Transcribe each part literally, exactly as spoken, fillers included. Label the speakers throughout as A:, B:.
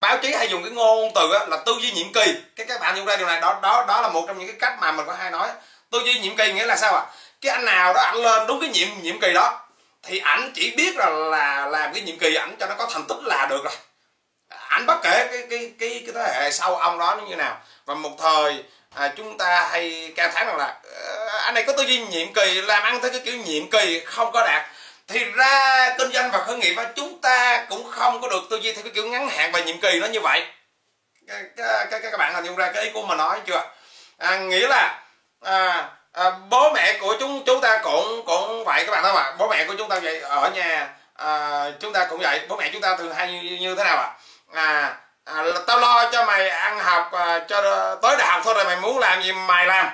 A: báo chí hay dùng cái ngôn từ á, là tư duy nhiệm kỳ. Cái các bạn dùng ra điều này, đó đó đó là một trong những cái cách mà mình có hay nói. Tư duy nhiệm kỳ nghĩa là sao ạ? À? Cái anh nào đó ảnh lên đúng cái nhiệm nhiệm kỳ đó thì ảnh chỉ biết là là làm cái nhiệm kỳ ảnh cho nó có thành tích là được rồi. Ảnh bất kể cái cái cái cái thế hệ sau ông đó nó như nào. Và một thời à, chúng ta hay ca thán rằng là anh này có tư duy nhiệm kỳ, làm ăn theo cái kiểu nhiệm kỳ không có đạt. Thì ra kinh doanh và khởi nghiệp chúng ta cũng không có được tư duy theo cái kiểu ngắn hạn và nhiệm kỳ nó như vậy. Các, các, các bạn hình dung ra cái ý của mình nói chưa? À, nghĩa là à, à, bố mẹ của chúng chúng ta cũng cũng vậy các bạn thấy mà. Bố mẹ của chúng ta vậy ở nhà à, chúng ta cũng vậy. Bố mẹ chúng ta thường hay như, như thế nào ạ? À? À, à, tao lo cho mày ăn học à, cho tới đại học thôi, rồi mày muốn làm gì mày làm.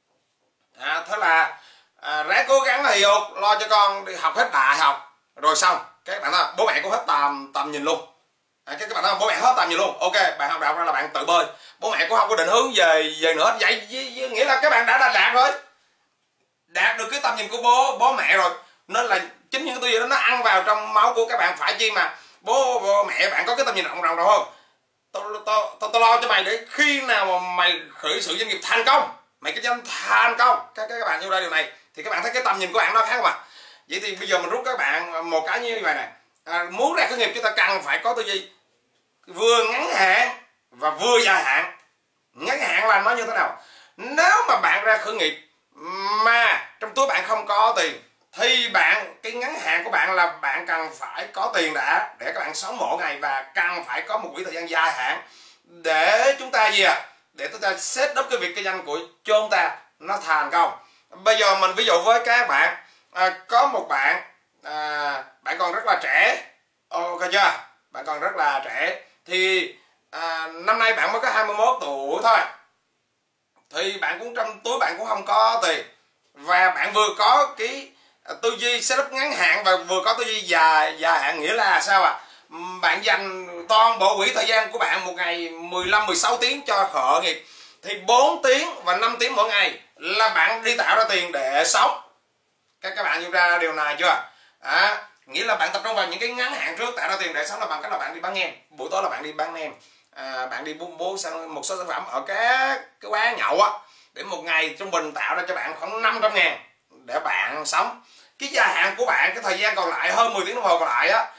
A: À, thế là à, ráng cố gắng thì dục lo cho con đi học hết đại học rồi xong. Các bạn thấy bố mẹ cũng hết tầm tầm nhìn luôn. À, các bạn thấy bố mẹ hết tầm nhìn luôn. Ok, bạn học đại học ra là bạn tự bơi, bố mẹ cũng không có định hướng về về nữa. Vậy nghĩa là các bạn đã đạt, đạt rồi, đạt được cái tầm nhìn của bố bố mẹ rồi. Nên là chính những cái tư duy đó nó ăn vào trong máu của các bạn. Phải chi mà bố, bố mẹ bạn có cái tầm nhìn rộng rộng rồi không? Tôi tôi tôi tôi lo cho mày để khi nào mà mày khởi sự doanh nghiệp thành công, mày kinh doanh thành công, các các bạn vô ra điều này thì các bạn thấy cái tầm nhìn của bạn nó khác không ạ? Vậy thì bây giờ mình rút các bạn một cái như vậy này. À, muốn ra khởi nghiệp chúng ta cần phải có tư duy vừa ngắn hạn và vừa dài hạn. Ngắn hạn là nó như thế nào? Nếu mà bạn ra khởi nghiệp mà trong túi bạn không có tiền thì bạn cái ngắn hạn của bạn là bạn cần phải có tiền đã để các bạn sống mỗi ngày, và cần phải có một quỹ thời gian dài hạn để chúng ta gì à? Để chúng ta set up cái việc kinh doanh của chúng ta nó thành công. Bây giờ mình ví dụ với các bạn, à, có một bạn à, bạn còn rất là trẻ, ok chưa? Bạn còn rất là trẻ thì à, năm nay bạn mới có hai mươi mốt tuổi thôi, thì bạn cũng trong túi bạn cũng không có tiền, và bạn vừa có cái tư duy setup ngắn hạn và vừa có tư duy dài dài hạn. Nghĩa là sao ạ? À? Bạn dành toàn bộ quỹ thời gian của bạn một ngày mười lăm mười sáu tiếng cho khởi nghiệp, thì bốn tiếng và năm tiếng mỗi ngày là bạn đi tạo ra tiền để sống. Các các bạn hiểu ra điều này chưa? À, nghĩa là bạn tập trung vào những cái ngắn hạn trước, tạo ra tiền để sống là bằng cách là bạn đi bán nem, buổi tối là bạn đi bán nem, à, bạn đi buôn bố sang một số sản phẩm ở các cái quán nhậu á, để một ngày trung bình tạo ra cho bạn khoảng năm trăm ngàn để bạn sống. Cái dài hạn của bạn, cái thời gian còn lại hơn mười tiếng đồng hồ còn lại á,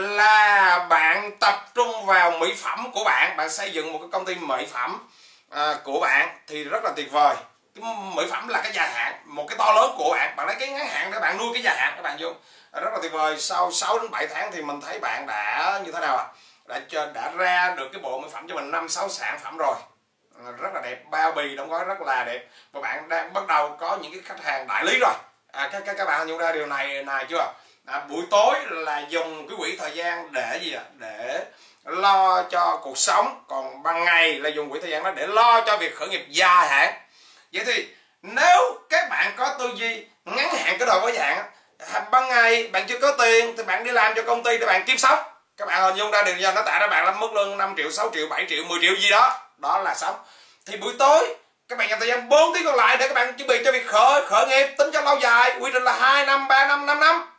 A: là bạn tập trung vào mỹ phẩm của bạn. Bạn xây dựng một cái công ty mỹ phẩm à, của bạn thì rất là tuyệt vời. Cái mỹ phẩm là cái dài hạn, một cái to lớn của bạn. Bạn lấy cái ngắn hạn để bạn nuôi cái dài hạn các bạn vô, rất là tuyệt vời. Sau sáu đến bảy tháng thì mình thấy bạn đã như thế nào ạ? À? Đã đã ra được cái bộ mỹ phẩm cho mình năm sáu sản phẩm rồi, rất là đẹp, bao bì đóng gói rất là đẹp, và bạn đang bắt đầu có những cái khách hàng đại lý rồi. À, các, các các bạn nhận ra điều này này chưa? À, buổi tối là dùng cái quỹ thời gian để gì ạ? À? Để lo cho cuộc sống, còn ban ngày là dùng quỹ thời gian đó để lo cho việc khởi nghiệp dài hạn. Vậy thì nếu các bạn có tư duy ngắn hạn cái đầu với dạng, ban ngày bạn chưa có tiền thì bạn đi làm cho công ty để bạn kiếm sống. Các bạn hình dung ra điều gì? Nó tạo ra bạn làm mức lương năm triệu, sáu triệu, bảy triệu, mười triệu gì đó, đó là sống. Thì buổi tối các bạn dành thời gian bốn tiếng còn lại để các bạn chuẩn bị cho việc khởi khởi nghiệp, tính cho lâu dài, quy trình là hai năm, ba năm, năm năm.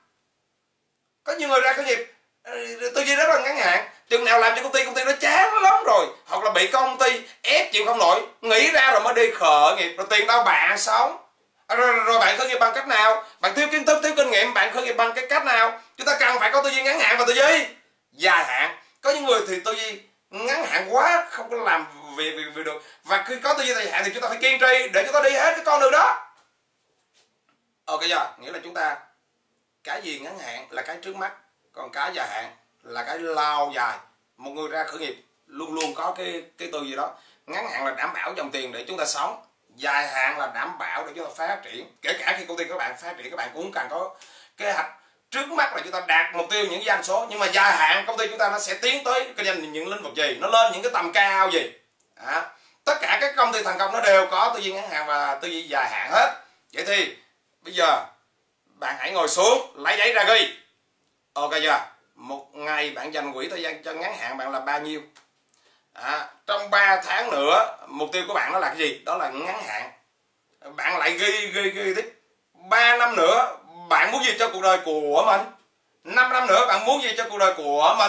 A: Có nhiều người ra khởi nghiệp tư duy rất là ngắn hạn, chừng nào làm cho công ty công ty nó chán lắm rồi, hoặc là bị công ty ép chịu không nổi, nghĩ ra rồi mới đi khởi nghiệp, rồi tiền đâu bạn sống. Rồi, rồi bạn khởi nghiệp bằng cách nào? Bạn thiếu kiến thức, thiếu kinh nghiệm, bạn khởi nghiệp bằng cái cách nào? Chúng ta cần phải có tư duy ngắn hạn và tư duy dài hạn. Có những người thì tư duy ngắn hạn quá không có làm việc vì, vì được, và khi có tư duy dài hạn thì chúng ta phải kiên trì để chúng ta đi hết cái con đường đó. Ok chưa? Nghĩa là chúng ta cái gì ngắn hạn là cái trước mắt, còn cái dài hạn là cái lâu dài. Một người ra khởi nghiệp luôn luôn có cái cái tư gì đó. Ngắn hạn là đảm bảo dòng tiền để chúng ta sống, dài hạn là đảm bảo để chúng ta phát triển. Kể cả khi công ty các bạn phát triển, các bạn cũng cần có kế hoạch trước mắt là chúng ta đạt mục tiêu những doanh số, nhưng mà dài hạn công ty chúng ta nó sẽ tiến tới kinh doanh những lĩnh vực gì, nó lên những cái tầm cao gì. À, tất cả các công ty thành công nó đều có tư duy ngắn hạn và tư duy dài hạn hết. Vậy thì bây giờ bạn hãy ngồi xuống lấy giấy ra ghi. Ok chưa? Một ngày bạn dành quỹ thời gian cho ngắn hạn bạn là bao nhiêu? À, trong ba tháng nữa mục tiêu của bạn nó là cái gì? Đó là ngắn hạn. Bạn lại ghi ghi ghi tiếp. ba năm nữa bạn muốn gì cho cuộc đời của mình? năm năm nữa bạn muốn gì cho cuộc đời của mình?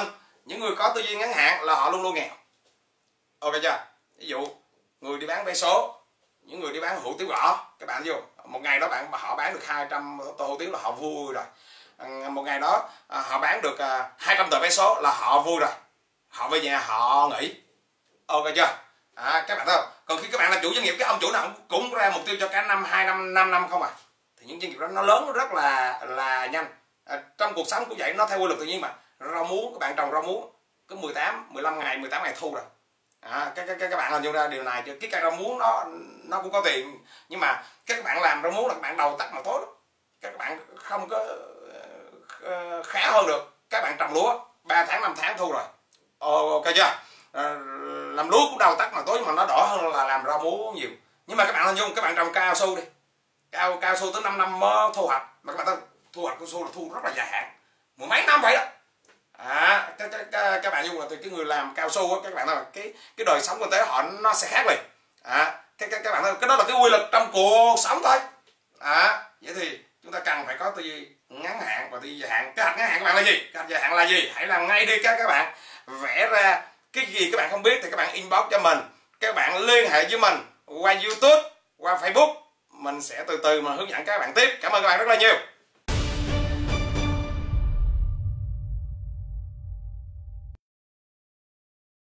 A: Những người có tư duy ngắn hạn là họ luôn luôn nghèo. Ok chưa? Ví dụ người đi bán vé số, những người đi bán hủ tiếu gõ, các bạn vô một ngày đó bạn họ bán được hai trăm tô hủ tiếu là họ vui rồi. Một ngày đó họ bán được hai trăm tờ vé số là họ vui rồi, họ về nhà họ nghỉ. Ok chưa? À, các bạn thấy không? Còn khi các bạn là chủ doanh nghiệp, cái ông chủ nào cũng ra mục tiêu cho cả năm, hai năm, năm năm không à, thì những doanh nghiệp đó nó lớn rất là là nhanh. À, trong cuộc sống cũng vậy, nó theo quy luật tự nhiên mà. Rau muống, các bạn trồng rau muống cứ mười tám, mười lăm ngày, mười tám ngày thu rồi. À, các, các, các bạn hình dung ra điều này chứ, cái cây rau muống nó nó cũng có tiền, nhưng mà các bạn làm rau muống là các bạn đầu tắt mà tối đó. Các bạn không có uh, khá hơn được. Các bạn trồng lúa ba tháng, năm tháng thu rồi. Ok chưa? À, làm lúa cũng đầu tắt mà tối, nhưng mà nó đỏ hơn là làm rau muống nhiều. Nhưng mà các bạn hình dung, các bạn trồng cao su đi, cao cao su tới năm năm mới thu hoạch, mà các bạn thấy thu hoạch cao su là thu rất là dài hạn, mười mấy năm vậy đó. À, các, các, các, các bạn dung là từ cái người làm cao su á, các bạn thấy là cái cái đời sống kinh tế họ nó sẽ khác liền. À, các, các, các bạn thấy cái đó là cái quy luật trong cuộc sống thôi. À, vậy thì chúng ta cần phải có tư duy ngắn hạn và tư duy dài hạn. Cái hạch ngắn hạn các bạn là gì? Cái hạch dài hạn là gì? Hãy làm ngay đi các các bạn. Vẽ ra cái gì các bạn không biết thì các bạn inbox cho mình, các bạn liên hệ với mình qua YouTube, qua Facebook, mình sẽ từ từ mà hướng dẫn các bạn tiếp. Cảm ơn các bạn rất là nhiều.